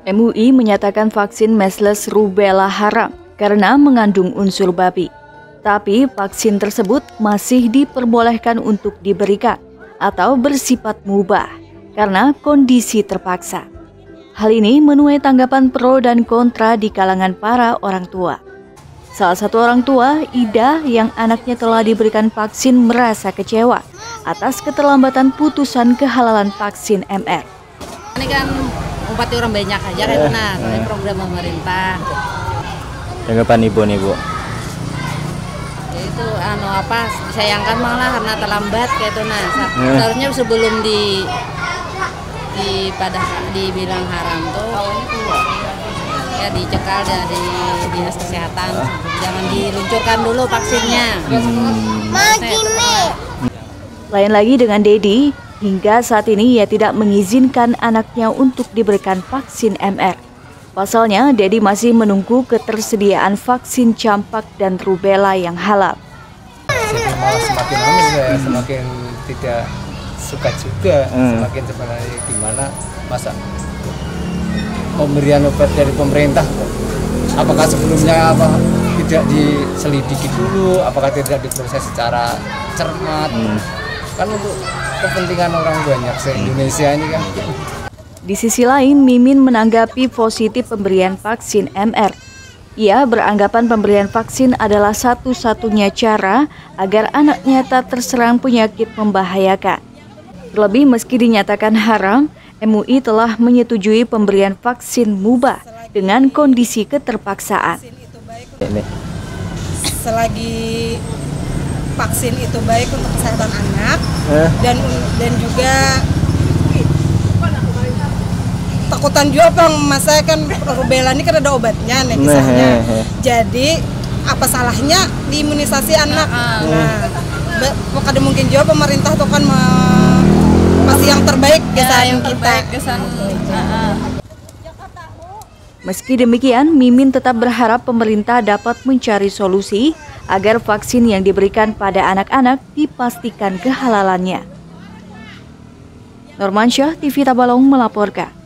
MUI menyatakan vaksin measles rubella haram karena mengandung unsur babi. Tapi vaksin tersebut masih diperbolehkan untuk diberikan atau bersifat mubah karena kondisi terpaksa. Hal ini menuai tanggapan pro dan kontra di kalangan para orang tua. Salah satu orang tua, Ida, yang anaknya telah diberikan vaksin merasa kecewa atas keterlambatan putusan kehalalan vaksin MR. Ini kan umpati orang banyak aja kan benar, ini program pemerintah. Tanggapan ibu nih bu? Ya itu disayangkan malah karena terlambat kayak itu seharusnya sebelum dibilang haram tuh ya dicekal di dinas kesehatan, jangan diluncurkan dulu vaksinnya. Lain lagi dengan Dedi, hingga saat ini ia tidak mengizinkan anaknya untuk diberikan vaksin MR. Pasalnya, Dedi masih menunggu ketersediaan vaksin campak dan rubella yang halal. Jadi malah semakin semakin tidak suka juga, semakin sebenarnya gimana masa pemberian obat dari pemerintah, apakah sebelumnya tidak diselidiki dulu, apakah tidak diproses secara cermat, kan untuk kepentingan orang banyak se-Indonesia ini kan. Di sisi lain, Mimin menanggapi positif pemberian vaksin MR. Ia beranggapan pemberian vaksin adalah satu-satunya cara agar anaknya tak terserang penyakit membahayakan. Terlebih meski dinyatakan haram, MUI telah menyetujui pemberian vaksin mubah dengan kondisi keterpaksaan. Selagi vaksin itu baik untuk kesehatan anak dan juga takutan juga bang, masa kan rubella ini kan ada obatnya nih misalnya. Jadi apa salahnya diimunisasi anak? Nah, mungkin juga pemerintah tuh kan masih yang terbaik kesan kita. Meski demikian, Mimin tetap berharap pemerintah dapat mencari solusi agar vaksin yang diberikan pada anak-anak dipastikan kehalalannya. Normansyah, TV Tabalong melaporkan.